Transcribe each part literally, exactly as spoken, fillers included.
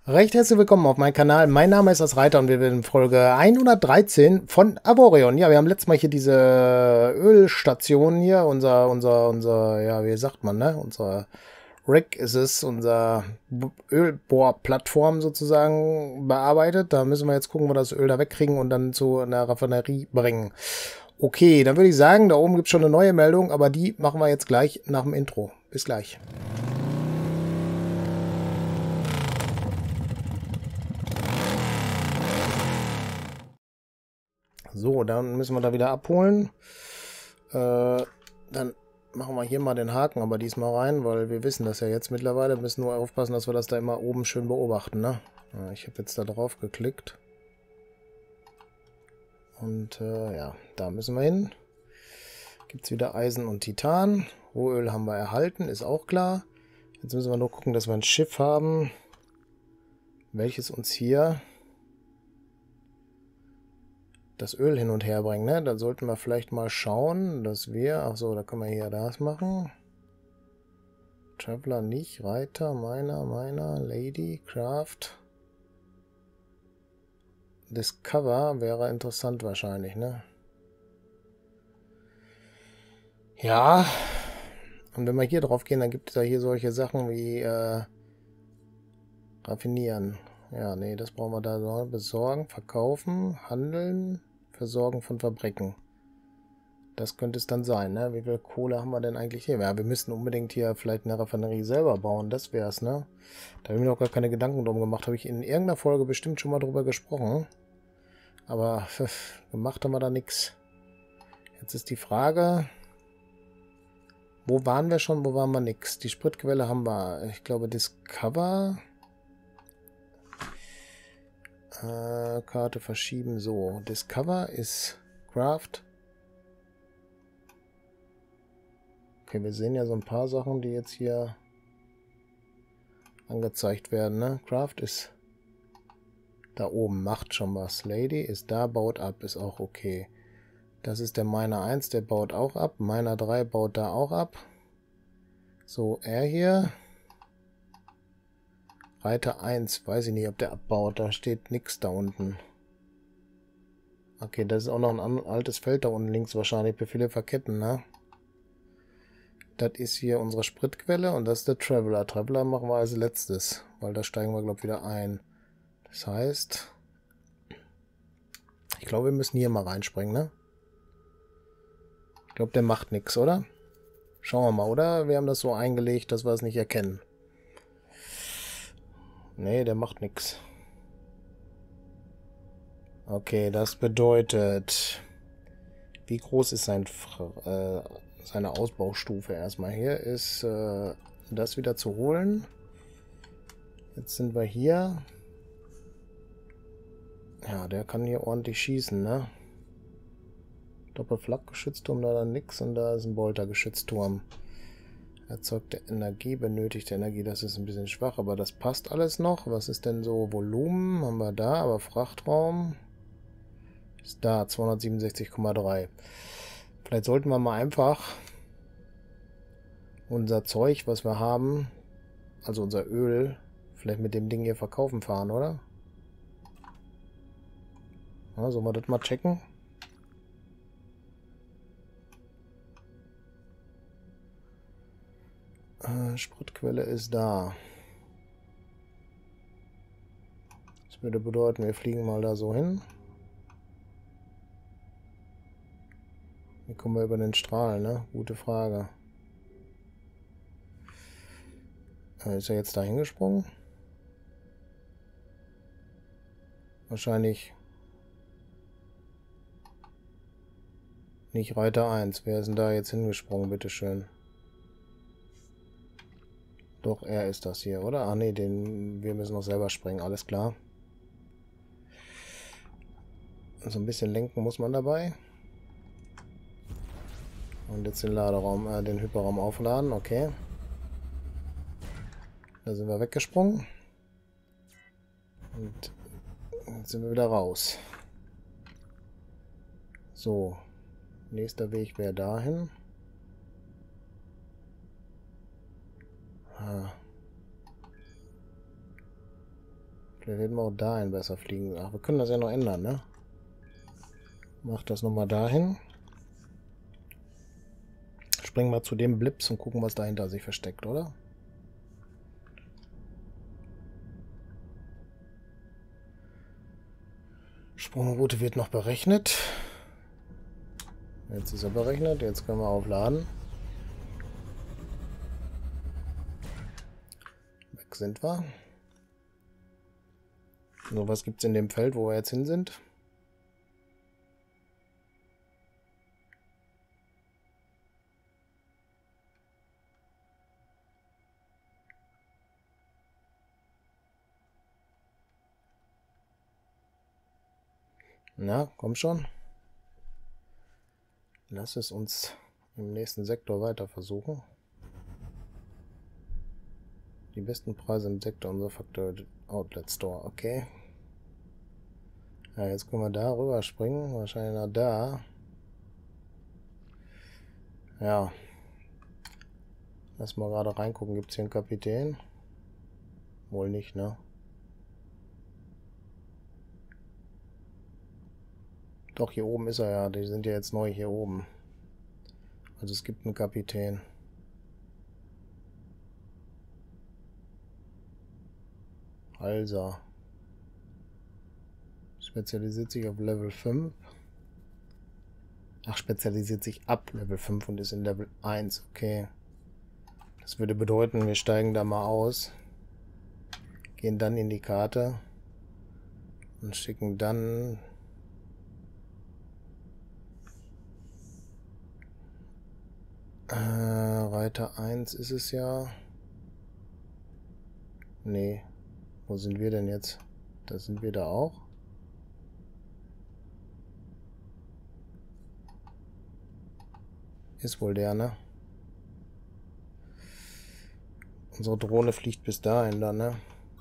Recht herzlich willkommen auf meinem Kanal. Mein Name ist das Reiter und wir sind in Folge hundertdreizehn von Avorion. Ja, wir haben letztes Mal hier diese Ölstation hier, unser, unser, unser, ja, wie sagt man, ne? Unser Rig ist es, unser Ölbohrplattform sozusagen bearbeitet. Da müssen wir jetzt gucken, wo wir das Öl da wegkriegen und dann zu einer Raffinerie bringen. Okay, dann würde ich sagen, da oben gibt es schon eine neue Meldung, aber die machen wir jetzt gleich nach dem Intro. Bis gleich. So, dann müssen wir da wieder abholen. Äh, dann machen wir hier mal den Haken, aber diesmal rein, weil wir wissen das ja jetzt mittlerweile. Wir müssen nur aufpassen, dass wir das da immer oben schön beobachten, ne? Ja, ich habe jetzt da drauf geklickt. Und äh, ja, da müssen wir hin. Gibt es wieder Eisen und Titan. Rohöl haben wir erhalten, ist auch klar. Jetzt müssen wir nur gucken, dass wir ein Schiff haben, welches uns hier das Öl hin und her bringen, ne? Da sollten wir vielleicht mal schauen, dass wir... Ach so, da können wir hier das machen. Traveler nicht, Reiter, meiner, meiner, Lady, Craft. Discover wäre interessant wahrscheinlich, ne? Ja. Und wenn wir hier drauf gehen, dann gibt es ja hier solche Sachen wie äh, Raffinieren. Ja, nee, das brauchen wir da so. Besorgen, verkaufen, handeln, Versorgen von Fabriken. Das könnte es dann sein, ne? Wie viel Kohle haben wir denn eigentlich hier? Ja, wir müssten unbedingt hier vielleicht eine Raffinerie selber bauen. Das wäre es, ne? Da habe ich mir noch gar keine Gedanken drum gemacht. Habe ich in irgendeiner Folge bestimmt schon mal drüber gesprochen. Aber pf, gemacht haben wir da nichts. Jetzt ist die Frage... Wo waren wir schon? Wo waren wir nix? Die Spritquelle haben wir. Ich glaube, Discover... Äh, Karte verschieben. So, Discover ist Craft. Okay, wir sehen ja so ein paar Sachen, die jetzt hier angezeigt werden, ne? Craft ist da oben, macht schon was. Lady ist da, baut ab, ist auch okay. Das ist der Miner eins, der baut auch ab. Miner drei baut da auch ab. So, er hier... Reiter eins, weiß ich nicht, ob der abbaut. Da steht nichts da unten. Okay, das ist auch noch ein altes Feld da unten links wahrscheinlich. Befehle verketten, ne? Das ist hier unsere Spritquelle und das ist der Traveler. Traveler machen wir als letztes, weil da steigen wir, glaube ich, wieder ein. Das heißt, ich glaube, wir müssen hier mal reinspringen, ne? Ich glaube, der macht nichts, oder? Schauen wir mal, oder? Wir haben das so eingelegt, dass wir es nicht erkennen. Nee, der macht nichts. Okay, das bedeutet... Wie groß ist sein, äh, seine Ausbaustufe erstmal? Hier ist äh, das wieder zu holen. Jetzt sind wir hier. Ja, der kann hier ordentlich schießen, ne? Doppelflakgeschützturm, da dann nix und da ist ein Boltergeschützturm. Erzeugte Energie, benötigte Energie, das ist ein bisschen schwach, aber das passt alles noch. Was ist denn so? Volumen haben wir da, aber Frachtraum ist da, zweihundertsiebenundsechzig Komma drei. Vielleicht sollten wir mal einfach unser Zeug, was wir haben, also unser Öl, vielleicht mit dem Ding hier verkaufen fahren, oder? Ja, sollen wir das mal checken? Spritquelle ist da. Das würde bedeuten, wir fliegen mal da so hin. Wie kommen wir über den Strahl, ne? Gute Frage. Ist er jetzt da hingesprungen? Wahrscheinlich nicht Reiter eins. Wer ist denn da jetzt hingesprungen, bitteschön? Doch, er ist das hier, oder? Ah ne, den, wir müssen noch selber springen, alles klar. So ein bisschen lenken muss man dabei. Und jetzt den Laderaum, äh, den Hyperraum aufladen, okay. Da sind wir weggesprungen. Und jetzt sind wir wieder raus. So. Nächster Weg wäre dahin. Ah. Vielleicht hätten wir auch dahin besser fliegen. Ach, wir können das ja noch ändern, ne? Mach das nochmal dahin. Springen wir zu dem Blips und gucken, was dahinter sich versteckt, oder? Sprungroute wird noch berechnet. Jetzt ist er berechnet. Jetzt können wir aufladen. Weg sind wir. So, was gibt es in dem Feld, wo wir jetzt hin sind? Na, komm schon. Lass es uns im nächsten Sektor weiter versuchen. Die besten Preise im Sektor unser Factory Outlet Store. Okay. Ja, jetzt können wir da rüber springen. Wahrscheinlich nach da. Ja. Lass mal gerade reingucken. Gibt es hier einen Kapitän? Wohl nicht, ne? Doch, hier oben ist er ja. Die sind ja jetzt neu hier oben. Also es gibt einen Kapitän. Also. Spezialisiert sich auf Level fünf. Ach, spezialisiert sich ab Level fünf und ist in Level eins. Okay. Das würde bedeuten, wir steigen da mal aus. Gehen dann in die Karte. Und schicken dann... Äh, Reiter eins ist es ja. Nee. Wo sind wir denn jetzt? Da sind wir da auch. Ist wohl der, ne? Unsere Drohne fliegt bis dahin dann, ne?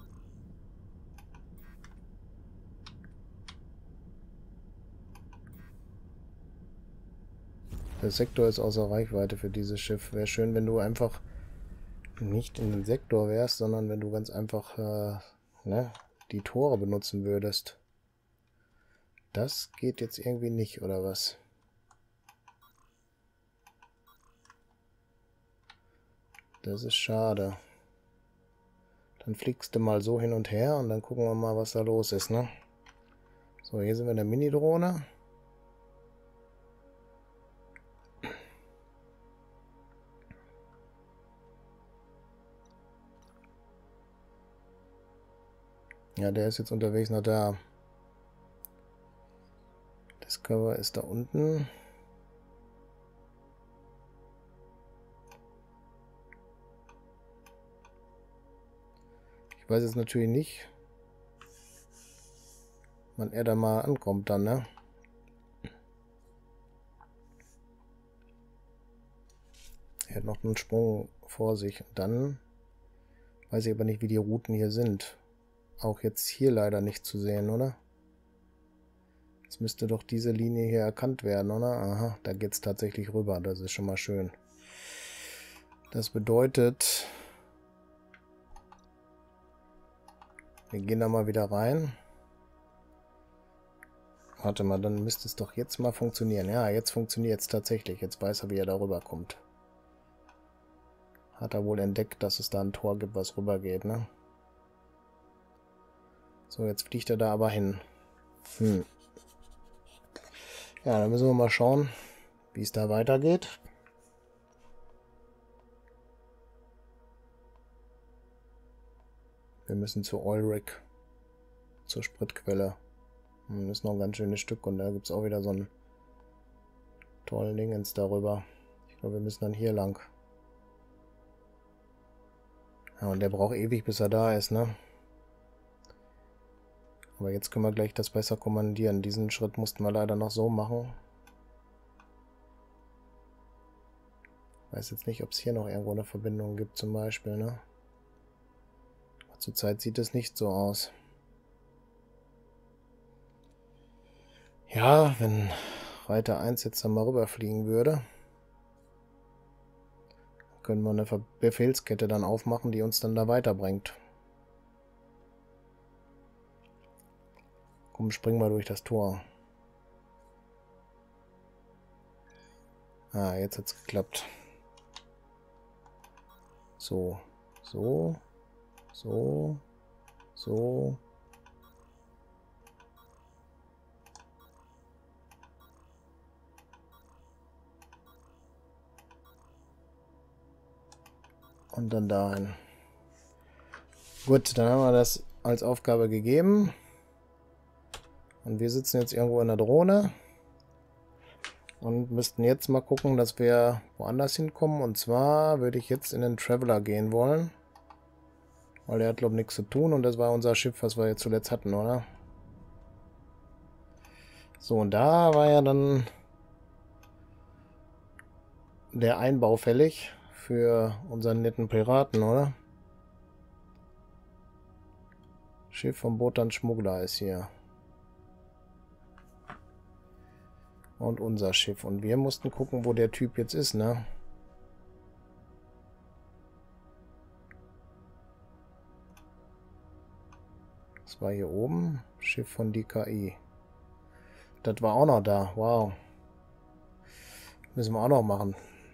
Der Sektor ist außer Reichweite für dieses Schiff. Wäre schön, wenn du einfach nicht in den Sektor wärst, sondern wenn du ganz einfach äh, ne, die Tore benutzen würdest. Das geht jetzt irgendwie nicht, oder was? Das ist schade. Dann fliegst du mal so hin und her und dann gucken wir mal, was da los ist, ne? So, hier sind wir in der Mini-Drohne. Ja, der ist jetzt unterwegs nach da. Discover ist da unten. Ich weiß jetzt natürlich nicht, wann er da mal ankommt dann, ne? Er hat noch einen Sprung vor sich. Und dann weiß ich aber nicht, wie die Routen hier sind. Auch jetzt hier leider nicht zu sehen, oder? Jetzt müsste doch diese Linie hier erkannt werden, oder? Aha, da geht es tatsächlich rüber. Das ist schon mal schön. Das bedeutet, wir gehen da mal wieder rein. Warte mal, dann müsste es doch jetzt mal funktionieren. Ja, jetzt funktioniert es tatsächlich. Jetzt weiß er, wie er da rüber kommt. Hat er wohl entdeckt, dass es da ein Tor gibt, was rüber geht, ne? So, jetzt fliegt er da aber hin. Hm. Ja, dann müssen wir mal schauen, wie es da weitergeht. Wir müssen zu Ulrich, zur Spritquelle. Das ist noch ein ganz schönes Stück und da gibt es auch wieder so einen tollen Dingens darüber. Ich glaube, wir müssen dann hier lang. Ja, und der braucht ewig, bis er da ist, ne? Aber jetzt können wir gleich das besser kommandieren. Diesen Schritt mussten wir leider noch so machen. Weiß jetzt nicht, ob es hier noch irgendwo eine Verbindung gibt zum Beispiel, ne? Aber zurzeit sieht es nicht so aus. Ja, wenn Reiter eins jetzt dann mal rüberfliegen würde, können wir eine Befehlskette dann aufmachen, die uns dann da weiterbringt. Komm, spring mal durch das Tor. Ah, jetzt hat's geklappt. So, so, so, so. Und dann dahin. Gut, dann haben wir das als Aufgabe gegeben. Und wir sitzen jetzt irgendwo in der Drohne. Und müssten jetzt mal gucken, dass wir woanders hinkommen. Und zwar würde ich jetzt in den Traveler gehen wollen. Weil der hat, glaube ich, nichts zu tun. Und das war unser Schiff, was wir jetzt zuletzt hatten, oder? So, und da war ja dann der Einbau fällig für unseren netten Piraten, oder? Schiff vom Botan Schmuggler ist hier. Und unser Schiff. Und wir mussten gucken, wo der Typ jetzt ist, ne? Das war hier oben. Schiff von D K I. Das war auch noch da. Wow. Müssen wir auch noch machen.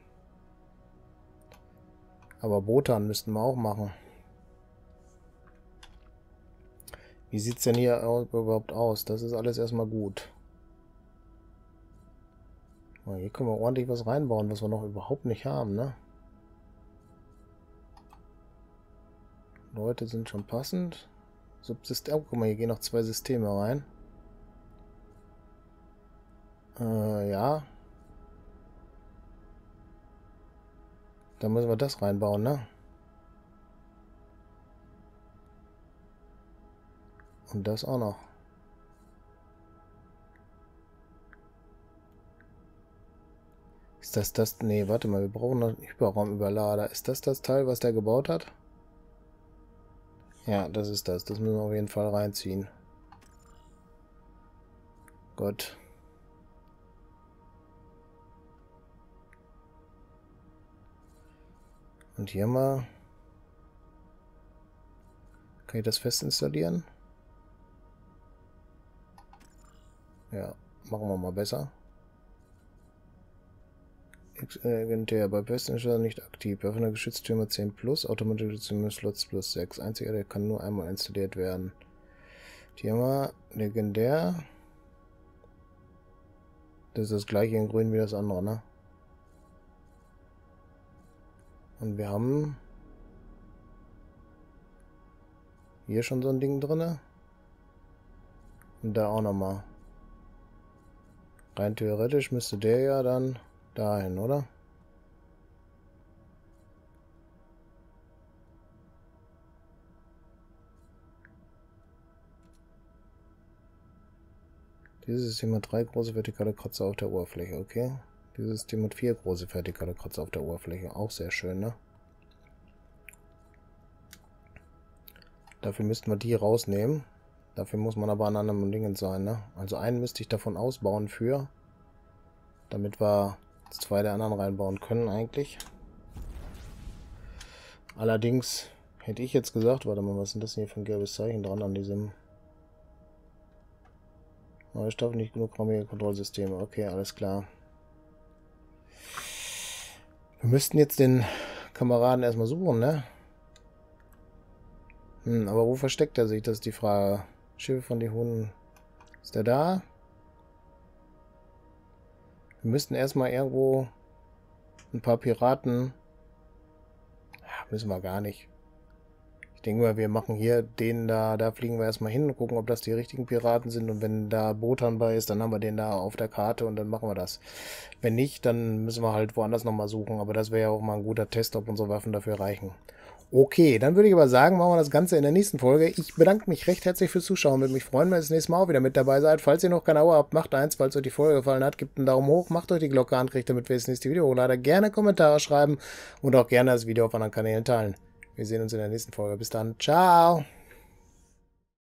Aber Botan müssten wir auch machen. Wie sieht es denn hier überhaupt aus? Das ist alles erstmal gut. Hier können wir ordentlich was reinbauen, was wir noch überhaupt nicht haben, ne? Leute sind schon passend. Subsystem. Oh, guck mal, hier gehen noch zwei Systeme rein. Äh, ja. Da müssen wir das reinbauen, ne? Und das auch noch. Ist das das? Nee, warte mal, wir brauchen noch einen Hyperraumüberlader. Ist das das Teil, was der gebaut hat? Ja, das ist das. Das müssen wir auf jeden Fall reinziehen. Gut. Und hier mal. Kann ich das fest installieren? Ja, machen wir mal besser. Legendär bei Festinstellung nicht aktiv. Öffner Geschütztürme zehn plus, automatische Geschütztürme Slots plus sechs. Einziger, der kann nur einmal installiert werden. Hier mal legendär. Das ist das gleiche in grün wie das andere, ne? Und wir haben hier schon so ein Ding drin. Und da auch nochmal. Rein theoretisch müsste der ja dann dahin, oder? Dieses System hat drei große vertikale Kratzer auf der Oberfläche, okay. Dieses System hat vier große vertikale Kratzer auf der Oberfläche, auch sehr schön, ne? Dafür müssten wir die rausnehmen. Dafür muss man aber an anderen Dingen sein, ne? Also einen müsste ich davon ausbauen für, damit wir zwei der anderen reinbauen können eigentlich. Allerdings hätte ich jetzt gesagt, warte mal, was ist denn das hier für ein gelbes Zeichen dran an diesem neue Staffel, nicht genug raumige Kontrollsysteme. Okay, alles klar. Wir müssten jetzt den Kameraden erstmal suchen, ne? Hm, aber wo versteckt er sich? Das ist die Frage. Schiffe von den Hunden. Ist der da? Wir müssten erstmal irgendwo ein paar Piraten. Ja, müssen wir gar nicht. Ich denke mal, wir machen hier den da, da fliegen wir erstmal hin und gucken, ob das die richtigen Piraten sind. Und wenn da Botan bei ist, dann haben wir den da auf der Karte und dann machen wir das. Wenn nicht, dann müssen wir halt woanders nochmal suchen. Aber das wäre ja auch mal ein guter Test, ob unsere Waffen dafür reichen. Okay, dann würde ich aber sagen, machen wir das Ganze in der nächsten Folge. Ich bedanke mich recht herzlich fürs Zuschauen. Würde mich freuen, wenn ihr das nächste Mal auch wieder mit dabei seid. Falls ihr noch kein Abo habt, macht eins. Falls euch die Folge gefallen hat, gebt einen Daumen hoch, macht euch die Glocke an, kriegt damit wir das nächste Video hochladen. Gerne Kommentare schreiben und auch gerne das Video auf anderen Kanälen teilen. Wir sehen uns in der nächsten Folge. Bis dann. Ciao!